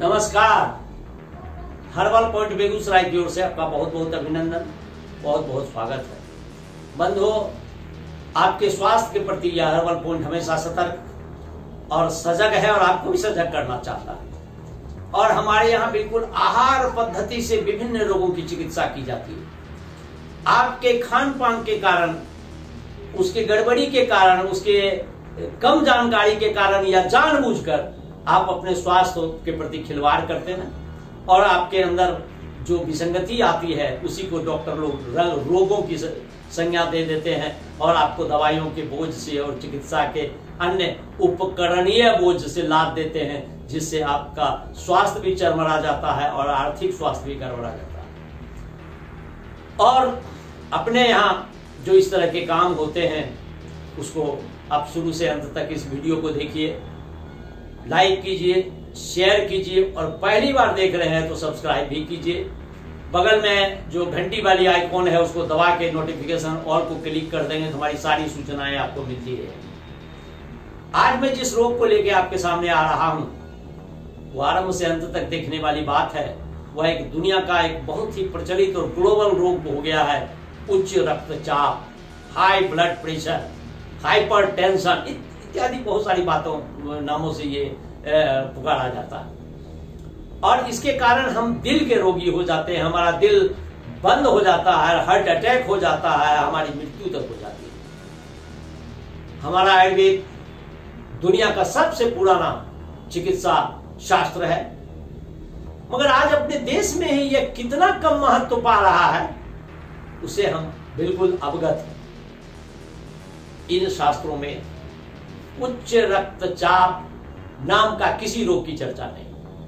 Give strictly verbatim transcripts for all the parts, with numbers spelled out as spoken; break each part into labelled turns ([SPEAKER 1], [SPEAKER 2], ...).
[SPEAKER 1] नमस्कार। Herbal point Begusarai की ओर से आपका बहुत बहुत अभिनंदन, बहुत बहुत स्वागत है। बंधुओं, आपके स्वास्थ्य के प्रति यह हर्बल पॉइंट हमेशा सतर्क और सजग है और आपको भी सजग करना चाहता है। और हमारे यहाँ बिल्कुल आहार पद्धति से विभिन्न रोगों की चिकित्सा की जाती है। आपके खान पान के कारण, उसके गड़बड़ी के कारण, उसके कम जानकारी के कारण या जानबूझकर आप अपने स्वास्थ्य के प्रति खिलवाड़ करते हैं और आपके अंदर जो विसंगति आती है उसी को डॉक्टर लोग रोगों की संज्ञा दे देते हैं और आपको दवाइयों के बोझ से और चिकित्सा के अन्य उपकरणीय बोझ से लाद देते हैं, जिससे आपका स्वास्थ्य भी चरमरा जाता है और आर्थिक स्वास्थ्य भी गड़बड़ा जाता है। और अपने यहाँ जो इस तरह के काम होते हैं उसको आप शुरू से अंत तक इस वीडियो को देखिए, लाइक कीजिए, शेयर कीजिए और पहली बार देख रहे हैं तो सब्सक्राइब भी कीजिए। बगल में जो घंटी वाली आइकॉन है उसको दबा के नोटिफिकेशन ऑल को क्लिक कर देंगे तो हमारी सारी सूचनाएं आपको मिलती रहेंगी। आज मैं जिस रोग को लेकर आपके सामने आ रहा हूं वो आरंभ से अंत तक देखने वाली बात है। वह एक दुनिया का एक बहुत ही प्रचलित और ग्लोबल रोग हो गया है, उच्च रक्तचाप, high blood pressure, hypertension इत्यादि बहुत सारी बातों नामों से ये पुकारा जाता है। और इसके कारण हम दिल के रोगी हो जाते हैं, हमारा दिल बंद हो जाता है, हार्ट अटैक हो जाता है, हमारी मृत्यु तक हो जाती है। हमारा आयुर्वेद दुनिया का सबसे पुराना चिकित्सा शास्त्र है, मगर आज अपने देश में ही यह कितना कम महत्व पा रहा है उसे हम बिल्कुल अवगत हैं। इन शास्त्रों में उच्च रक्तचाप नाम का किसी रोग की चर्चा नहीं।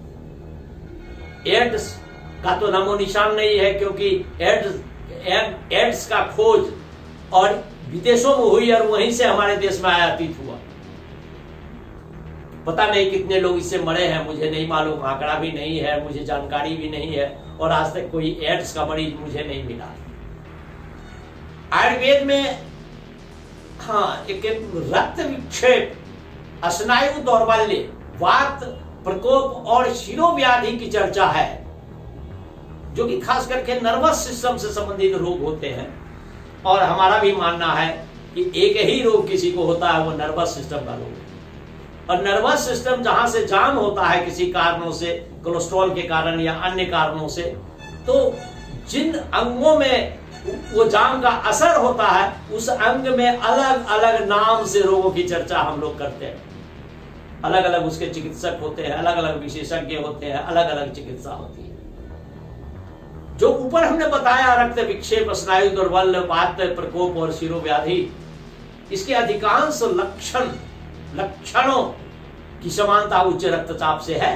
[SPEAKER 1] एड्स का तो नामो निशान नहीं है, क्योंकि एड्स एड्स का खोज और विदेशों में हुई और वहीं से हमारे देश में आयातित हुआ। पता नहीं कितने लोग इससे मरे हैं, मुझे नहीं मालूम, आंकड़ा भी नहीं है, मुझे जानकारी भी नहीं है और आज तक कोई एड्स का मरीज मुझे नहीं मिला। आयुर्वेद में हाँ एक रक्त विक्षेप, स्नायु दौर्बल्य, वात प्रकोप और शिरोव्याधि की चर्चा है, जो कि खास करके नर्वस सिस्टम से संबंधित रोग होते हैं। और हमारा भी मानना है कि एक ही रोग किसी को होता है, वो नर्वस सिस्टम का रोग है। और नर्वस सिस्टम जहां से जाम होता है किसी कारणों से, कोलेस्ट्रॉल के कारण या अन्य कारणों से, तो जिन अंगों में वो जाम का असर होता है उस अंग में अलग अलग नाम से रोगों की चर्चा हम लोग करते हैं। अलग अलग उसके चिकित्सक होते हैं, अलग अलग विशेषज्ञ होते हैं, अलग अलग चिकित्सा होती है। जो ऊपर हमने बताया, रक्त विक्षेप, स्नायु दौर्बल्य, वात प्रकोप और शिरोव्याधि, इसके अधिकांश लक्षण लक्षणों की समानता उच्च रक्तचाप से है।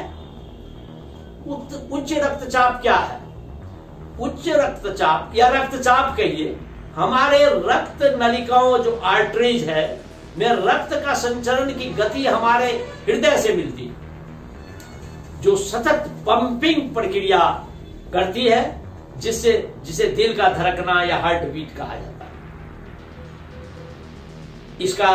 [SPEAKER 1] उच्च रक्तचाप क्या है? उच्च रक्तचाप या रक्तचाप कहिए, हमारे रक्त नलिकाओं जो आर्टरीज है में रक्त का संचरण की गति हमारे हृदय से मिलती है, जो सतत पंपिंग प्रक्रिया करती है, जिससे जिसे दिल का धड़कना या हार्ट बीट कहा जाता है। इसका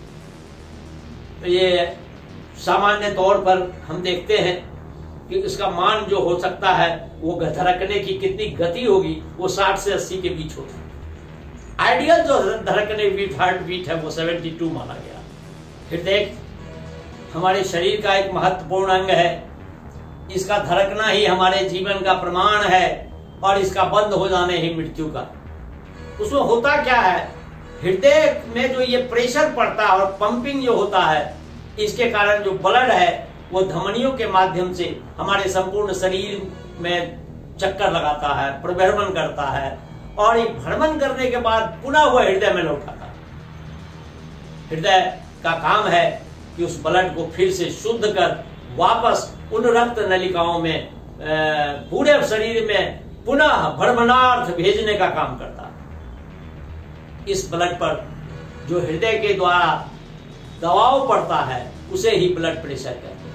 [SPEAKER 1] ये सामान्य तौर पर हम देखते हैं कि इसका मान जो हो सकता है, वो धड़कने की कितनी गति होगी, वो साठ से अस्सी के बीच होता है। आइडियल जो धड़कने की हार्ट बीट है वो बहत्तर माना गया। हृदय हमारे शरीर का एक महत्वपूर्ण अंग है, इसका धड़कना ही हमारे जीवन का प्रमाण है और इसका बंद हो जाने ही मृत्यु का। उसमें होता क्या है, हृदय में जो ये प्रेशर पड़ता है और पंपिंग जो होता है, इसके कारण जो ब्लड है वो धमनियों के माध्यम से हमारे संपूर्ण शरीर में चक्कर लगाता है, परिभ्रमण करता है और ये भ्रमण करने के बाद पुनः वह हृदय में लौटाता है। हृदय का काम है कि उस ब्लड को फिर से शुद्ध कर वापस उन रक्त नलिकाओं में पूरे शरीर में पुनः भ्रमणार्थ भेजने का काम करता है। इस ब्लड पर जो हृदय के द्वारा दबाव पड़ता है उसे ही ब्लड प्रेशर कहते हैं।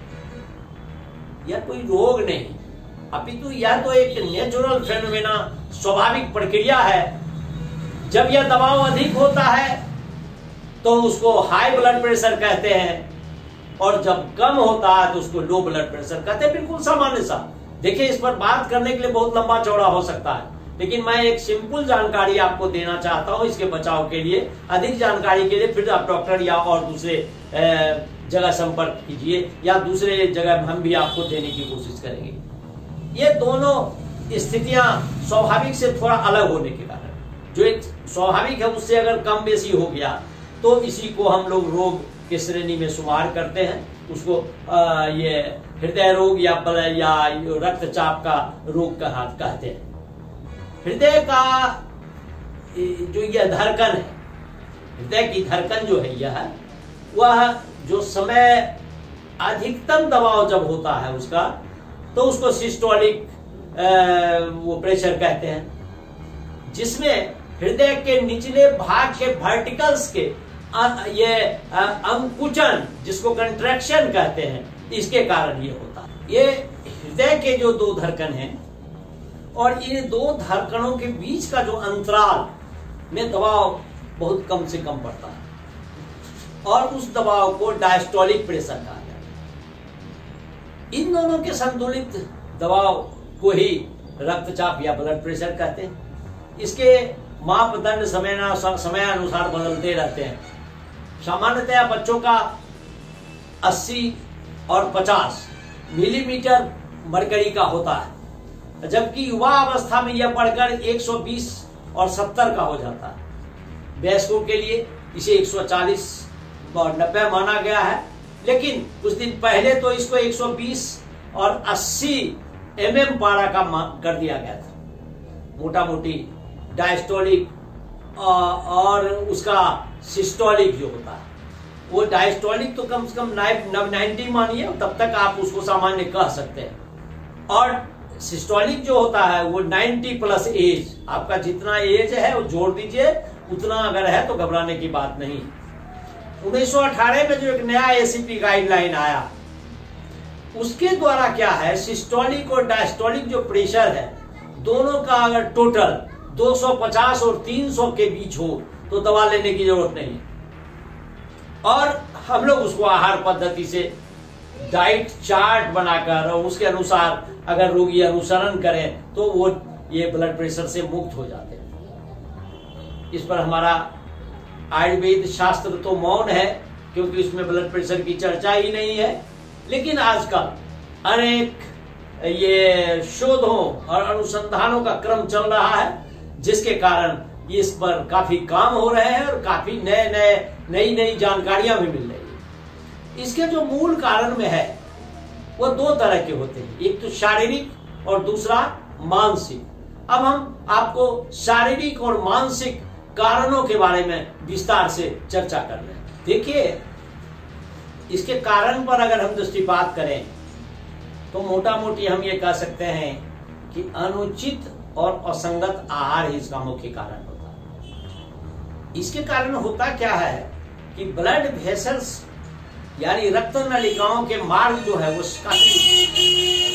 [SPEAKER 1] यह कोई रोग नहीं, अपितु यह तो एक नेचुरल फेनोमेना, स्वाभाविक प्रक्रिया है। जब यह दबाव अधिक होता है तो उसको हाई ब्लड प्रेशर कहते हैं और जब कम होता है तो उसको लो ब्लड प्रेशर कहते हैं। बिल्कुल सामान्य सा। देखिए, इस पर बात करने के लिए बहुत लंबा चौड़ा हो सकता है, लेकिन मैं एक सिंपल जानकारी आपको देना चाहता हूं इसके बचाव के लिए। अधिक जानकारी के लिए फिर आप डॉक्टर या और दूसरे जगह संपर्क कीजिए, या दूसरे जगह हम भी आपको देने की कोशिश करेंगे। ये दोनों स्थितियां स्वाभाविक से थोड़ा अलग होने के कारण, जो एक स्वाभाविक है उससे अगर कम बेसी हो गया तो इसी को हम लोग रोग के श्रेणी में शुमार करते हैं। उसको आ, ये हृदय रोग या या रक्तचाप का रोग कहा कहते हैं। हृदय का जो यह धड़कन है, हृदय की धड़कन जो है यह वह जो समय अधिकतम दबाव जब होता है उसका, तो उसको सिस्टोलिक वो प्रेशर कहते हैं, जिसमें हृदय के निचले भाग के वर्टिकल्स के आ, ये अंकुचन, जिसको कंट्रैक्शन कहते हैं, इसके कारण ये होता है। ये हृदय के जो दो धड़कन हैं और इन दो धड़कनों के बीच का जो अंतराल में दबाव बहुत कम से कम पड़ता है, और उस दबाव को डायस्टोलिक प्रेशर कहा जाता है। इन दोनों के संतुलित दबाव को ही रक्तचाप या ब्लड प्रेशर कहते हैं। इसके मापदंड समय समय अनुसार बदलते रहते हैं। सामान्यतया बच्चों का अस्सी और पचास मिलीमीटर मरकरी का होता है, जबकि युवा अवस्था में यह बढ़कर एक सौ बीस और सत्तर का हो जाता है। वयस्कों के लिए इसे एक सौ चालीस और नब्बे माना गया है, लेकिन कुछ दिन पहले तो इसको एक सौ बीस और अस्सी एम एम पारा का कर दिया गया था। मोटा मोटी डायस्टोलिक और उसका सिस्टोलिक जो होता है, वो डायस्टोलिक तो कम से कम नाइन्टी मानिए, तब तक आप उसको सामान्य कह सकते हैं। और सिस्टोलिक जो होता है वो नब्बे प्लस एज, आपका जितना एज है वो जोड़ दीजिए, उतना अगर है तो घबराने की बात नहीं। उन्नीस सौ अठारह में जो एक नया एसीपी गाइडलाइन आया, उसके द्वारा क्या है, सिस्टोलिक और डायस्टोलिक जो प्रेशर है दोनों का अगर टोटल दो सौ पचास और तीन सौ के बीच हो तो दवा लेने की जरूरत नहीं, और हम लोग उसको आहार पद्धति से डाइट चार्ट बनाकर और उसके अनुसार अगर रोगी अनुसरण करें तो वो ये ब्लड प्रेशर से मुक्त हो जाते हैं। इस पर हमारा आयुर्वेद शास्त्र तो मौन है, क्योंकि उसमें ब्लड प्रेशर की चर्चा ही नहीं है। लेकिन आजकल अनेक ये शोधों और अनुसंधानों का क्रम चल रहा है, जिसके कारण इस पर काफी काम हो रहे हैं और काफी नए नए नई नई जानकारियां भी मिल रही है। इसके जो मूल कारण में है वो दो तरह के होते हैं, एक तो शारीरिक और दूसरा मानसिक। अब हम आपको शारीरिक और मानसिक कारणों के बारे में विस्तार से चर्चा कर रहे हैं। देखिए, इसके कारण पर अगर हम दृष्टिपात करें तो मोटा मोटी हम ये कह सकते हैं कि अनुचित और असंगत आहार ही इसका मुख्य कारण होता है। इसके कारण होता क्या है कि ब्लड वेसल्स यानी रक्त नलिकाओं के मार्ग जो है वो काफी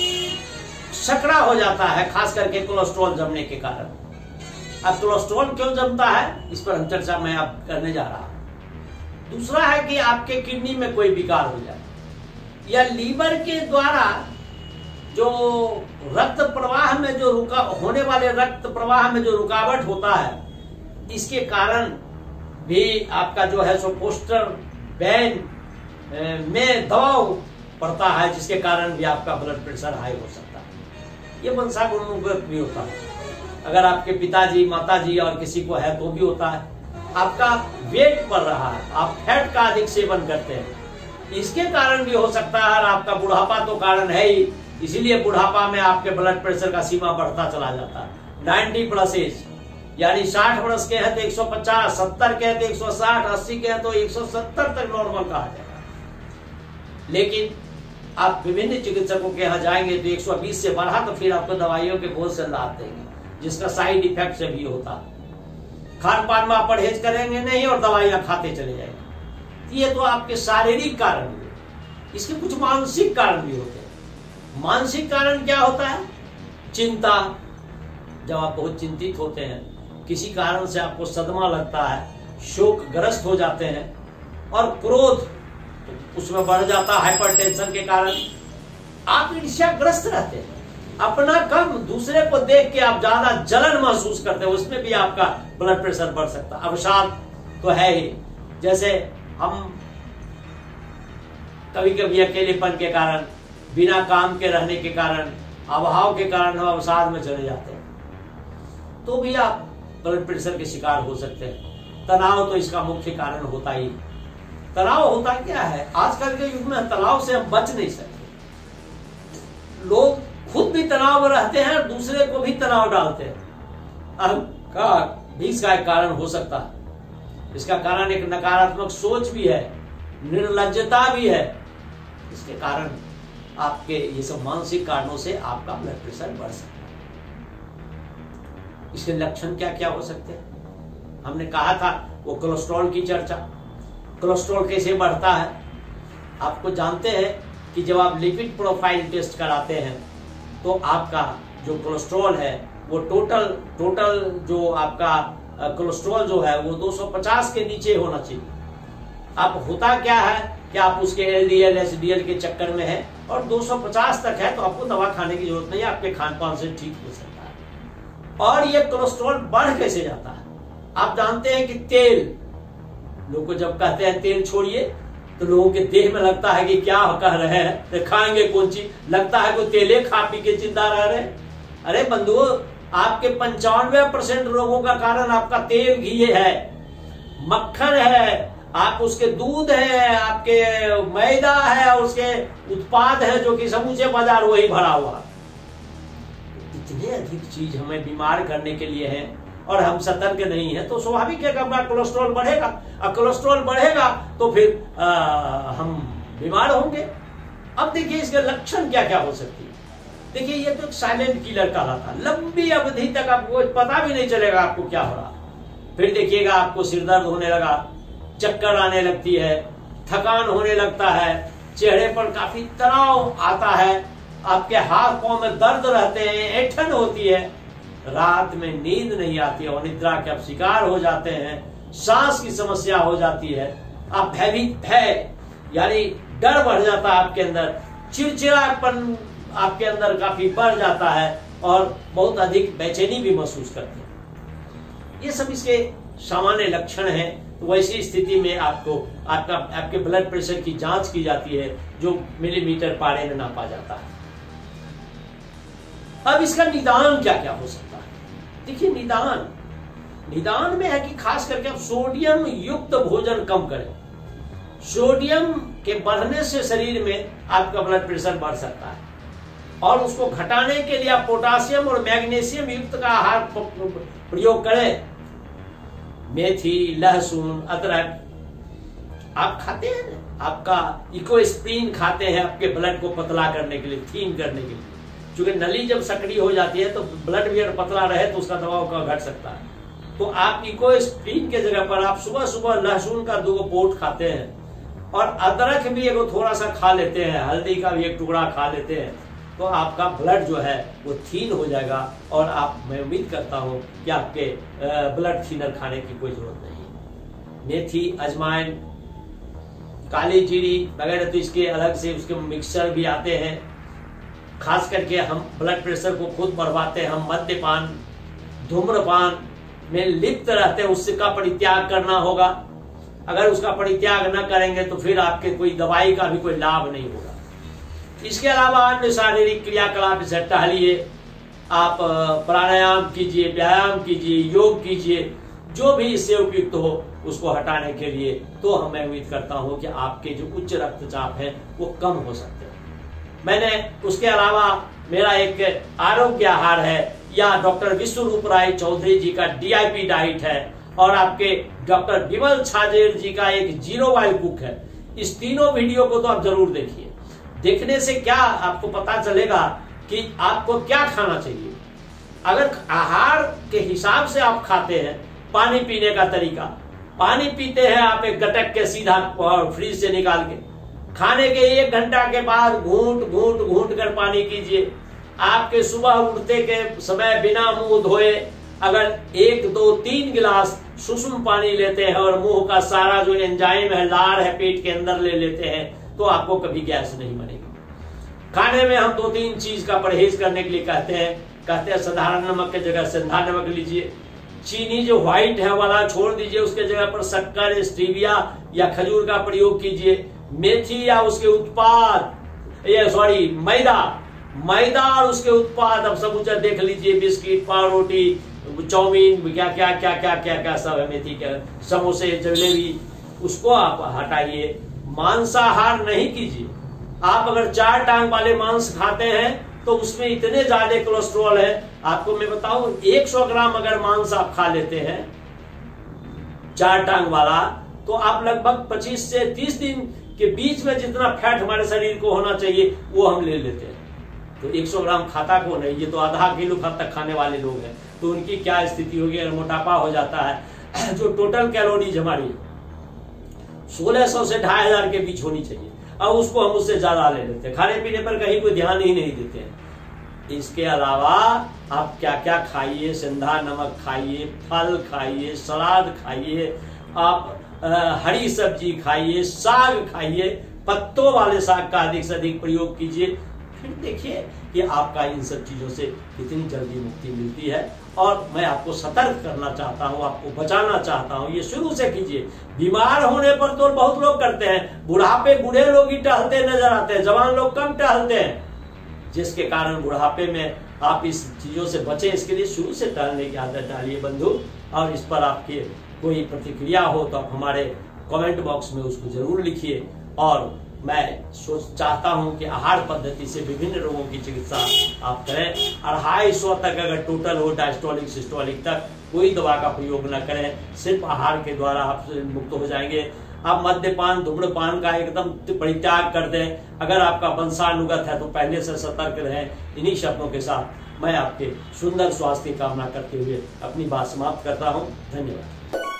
[SPEAKER 1] सकड़ा हो जाता है, खास करके कोलेस्ट्रॉल जमने के कारण। अब कोलेस्ट्रॉल क्यों जमता है, इस पर हम चर्चा मैं अब करने जा रहा हूं। दूसरा है कि आपके किडनी में कोई विकार हो जाए, या लीवर के द्वारा जो रक्त प्रवाह में जो रुका होने वाले रक्त प्रवाह में जो रुकावट होता है, इसके कारण भी आपका जो है सो पोस्टर वेन में दबाव पड़ता है, जिसके कारण भी आपका ब्लड प्रेशर हाई हो सकता है। ये वंशानुगत भी होता है, अगर आपके पिताजी माताजी और किसी को है तो भी होता है। आपका वेट बढ़ रहा है, आप फैट का अधिक सेवन करते हैं, इसके कारण भी हो सकता है। और आपका बुढ़ापा तो कारण है ही, इसीलिए बुढ़ापा में आपके ब्लड प्रेशर का सीमा बढ़ता चला जाता है। नब्बे प्लस एज यानी साठ वर्ष के हैं तो एक सौ पचास, सत्तर के हैं तो एक सौ साठ, अस्सी के हैं तो एक सौ सत्तर तक नॉर्मल कहा जाएगा। लेकिन आप विभिन्न चिकित्सकों के यहाँ जाएंगे तो एक सौ बीस से बढ़ा तो फिर आपको दवाइयों के बहुत से लाभ देंगे, जिसका साइड इफेक्ट से भी होता है। खान पान में आप परहेज करेंगे नहीं और दवाइयां खाते चले जाएंगे। ये तो आपके शारीरिक कारण हुए। इसके कुछ मानसिक कारण भी होते हैं। मानसिक कारण क्या होता है? चिंता। जब आप बहुत चिंतित होते हैं, किसी कारण से आपको सदमा लगता है, शोक ग्रस्त हो जाते हैं, और क्रोध तो उसमें बढ़ जाता है हाइपरटेंशन के कारण। आप ईर्ष्याग्रस्त रहते हैं, अपना कम दूसरे को देख के आप ज्यादा जलन महसूस करते हैं, उसमें भी आपका ब्लड प्रेशर बढ़ सकता है। अवसाद तो है ही, जैसे हम कभी कभी अकेलेपन के कारण, बिना काम के रहने के कारण, अभाव के कारण हम अवसाद में चले जाते हैं, तो भी आप ब्लड प्रेशर के शिकार हो सकते हैं। तनाव तो इसका मुख्य कारण होता ही। तनाव होता क्या है, आजकल के युग में तनाव से हम बच नहीं सकते। लोग खुद भी तनाव में रहते हैं और दूसरे को भी तनाव डालते हैं। अहंकार भी इसका एक कारण हो सकता है। इसका कारण एक नकारात्मक सोच भी है, निर्लज्जता भी है। इसके कारण आपके ये सब मानसिक कारणों से आपका ब्लड प्रेशर बढ़ सकता है। इसके लक्षण क्या क्या हो सकते हैं? हमने कहा था वो कोलेस्ट्रॉल की चर्चा। कोलेस्ट्रॉल कैसे बढ़ता है? आपको जानते हैं कि जब आप लिपिड प्रोफाइल टेस्ट कराते हैं तो आपका जो कोलेस्ट्रॉल है वो टोटल टोटल जो आपका कोलेस्ट्रॉल जो है वो दो सौ पचास के नीचे होना चाहिए। आप होता क्या है कि आप उसके एलडीएल एसडीएल के चक्कर में है और दो सौ पचास तक है, तो आपको दवा खाने की जरूरत नहीं है, आपके खान पान से ठीक हो सकता है। और ये कोलेस्ट्रॉल बढ़ कैसे जाता है? आप जानते हैं कि तेल, लोग को जब कहते हैं तेल छोड़िए तो लोगों के देह में लगता है कि क्या कह रहे हैं, खाएंगे कौन चीज, लगता है कोई तेले खा पी के जिंदा रह रहे। अरे बंधुओं, आपके पंचानवे परसेंट रोगों का कारण आपका तेल घी है, मक्खन है, आप उसके दूध है, आपके मैदा है, उसके उत्पाद है जो कि समूचे बाजार वही भरा हुआ। इतने अधिक चीज हमें बीमार करने के लिए है और हम सतर्क नहीं है, तो स्वाभाविक है कि हमारा कोलेस्ट्रॉल बढ़ेगा। और कोलेस्ट्रॉल बढ़ेगा तो फिर आ, हम बीमार होंगे। अब देखिए इसके लक्षण क्या क्या हो सकती है। देखिए ये तो एक साइलेंट किलर कहलाता है, लंबी अवधि तक आपको पता भी नहीं चलेगा आपको क्या हो रहा। फिर देखिएगा आपको सिरदर्द होने लगा, चक्कर आने लगती है, थकान होने लगता है, चेहरे पर काफी तनाव आता है, आपके हाथ पांव में दर्द रहते हैं, ऐंठन होती है, रात में नींद नहीं आती है और निद्रा के आप शिकार हो जाते हैं, सांस की समस्या हो जाती है, आप भयभीत भय यानी डर बढ़ जाता है आपके अंदर, चिड़चिड़ापन आपके अंदर काफी बढ़ जाता है और बहुत अधिक बेचैनी भी महसूस करते हैं। ये सब इसके सामान्य लक्षण हैं। तो वैसी स्थिति में आपको आपका आपके ब्लड प्रेशर की जांच की जाती है जो मिलीमीटर पारे में नापा जाता है। अब इसका निदान क्या क्या हो सकता है? देखिए निदान निदान में है कि खास करके आप सोडियम युक्त भोजन कम करें। सोडियम के बढ़ने से शरीर में आपका ब्लड प्रेशर बढ़ सकता है और उसको घटाने के लिए आप पोटासियम और मैग्नीशियम युक्त का आहार प्रयोग करें। मेथी, लहसुन, अदरक आप खाते हैं ना, आपका इकोस्प्रिन खाते हैं आपके ब्लड को पतला करने के लिए, थीन करने के लिए। क्योंकि नली जब सक्रिय हो जाती है तो ब्लड भी अगर पतला रहे तो उसका दबाव का घट सकता है। तो आप इकोस्प्रिन के जगह पर आप सुबह सुबह लहसुन का दो पोट खाते हैं और अदरक भी एक थोड़ा सा खा लेते हैं, हल्दी का भी एक टुकड़ा खा लेते हैं, तो आपका ब्लड जो है वो थीन हो जाएगा और आप मैं उम्मीद करता हूं कि आपके ब्लड थीनर खाने की कोई जरूरत नहीं है। मेथी, अजवाइन, काली जीरी वगैरह तो इसके अलग से उसके मिक्सचर भी आते हैं। खास करके हम ब्लड प्रेशर को खुद बढ़वाते हैं, हम मद्यपान, धूम्रपान में लिप्त रहते हैं, उसका परित्याग करना होगा। अगर उसका परित्याग न करेंगे तो फिर आपके कोई दवाई का भी कोई लाभ नहीं होगा। इसके अलावा अन्य शारीरिक क्रियाकलाप जैसे टहलिए, आप प्राणायाम कीजिए, व्यायाम कीजिए, योग कीजिए, जो भी इससे उपयुक्त हो उसको हटाने के लिए, तो हम मैं उम्मीद करता हूं कि आपके जो उच्च रक्तचाप है वो कम हो सकते हैं। मैंने उसके अलावा मेरा एक आरोग्य आहार है या डॉक्टर विश्वरूप राय चौधरी जी का डीआईपी डाइट है और आपके डॉक्टर विमल छाजेर जी का एक जीरो वाइल कुक है। इस तीनों वीडियो को तो आप जरूर देखिए। देखने से क्या आपको पता चलेगा कि आपको क्या खाना चाहिए। अगर आहार के हिसाब से आप खाते हैं, पानी पीने का तरीका, पानी पीते हैं आप एक गटक के सीधा फ्रिज से निकाल के, खाने के एक घंटा के बाद घूंट घूंट घूंट कर पानी कीजिए। आपके सुबह उठते के समय बिना मुंह धोए अगर एक दो तीन गिलास सुषुम पानी लेते हैं और मुंह का सारा जो एंजाइम है, लार है, पेट के अंदर ले लेते हैं, तो आपको कभी गैस नहीं बनेगी। खाने में हम दो तीन चीज का परहेज करने के लिए कहते हैं कहते हैं साधारण नमक के जगह सिंधा नमक लीजिए, चीनी जो व्हाइट है वाला छोड़ दीजिए, उसके जगह पर शक्कर, स्टीविया या खजूर का प्रयोग कीजिए। मेथी या उसके उत्पाद, ये सॉरी मैदा मैदा और उसके उत्पाद अब सब कुछ देख लीजिए, बिस्किट, पाव रोटी, चाउमीन, क्या क्या क्या क्या क्या क्या सब है, मेथी के समोसे, जलेबी, उसको आप हटाइए। मांसाहार नहीं कीजिए। आप अगर चार टांग वाले मांस खाते हैं तो उसमें इतने ज्यादा कोलेस्ट्रॉल है, आपको मैं बताऊं एक सौ ग्राम अगर मांस आप खा लेते हैं चार टांग वाला, तो आप लगभग पच्चीस से तीस दिन के बीच में जितना फैट हमारे शरीर को होना चाहिए वो हम ले लेते हैं। तो एक सौ ग्राम खाता कौन है? ये तो आधा किलो तक खाने वाले लोग हैं, तो उनकी क्या स्थिति होगी अगर मोटापा हो जाता है। जो टोटल कैलोरीज हमारी सोलह सौ से ढाई हजार के बीच होनी चाहिए, अब उसको हम उससे ज्यादा ले लेते हैं। खाने पीने पर कहीं कोई ध्यान ही नहीं देते हैं। इसके अलावा आप क्या क्या खाइए, सिंधा नमक खाइए, फल खाइए, सलाद खाइए, आप आ, हरी सब्जी खाइए, साग खाइए, पत्तों वाले साग का अधिक से अधिक प्रयोग कीजिए। फिर देखिए कि आपका इन सब चीजों से कितनी जल्दी मुक्ति मिलती है। और मैं आपको सतर्क करना चाहता हूं, आपको बचाना चाहता हूं, ये शुरू से कीजिए। बीमार होने पर तो बहुत लोग करते हैं, बुढ़ापे बूढ़े लोग ही टहलते नजर आते हैं, जवान लोग कम टहलते हैं, जिसके कारण बुढ़ापे में आप इस चीजों से बचें। इसके लिए शुरू से टहलने की आदत डालिए बंधु। और इस पर आपकी कोई प्रतिक्रिया हो तो आप हमारे कमेंट बॉक्स में उसको जरूर लिखिए। और मैं सोच चाहता हूं कि आहार पद्धति से विभिन्न रोगों की चिकित्सा आप करें। अढ़ाई सौ तक अगर टोटल हो डायस्टोलिक सिस्टोलिक तक, कोई दवा का प्रयोग न करें, सिर्फ आहार के द्वारा आप मुक्त हो जाएंगे। आप मद्यपान, धूम्रपान का एकदम परित्याग कर दें। अगर आपका वंशानुगत है तो पहले से सतर्क रहें। इन्हीं शब्दों के साथ मैं आपके सुंदर स्वास्थ्य की कामना करते हुए अपनी बात समाप्त करता हूं। धन्यवाद।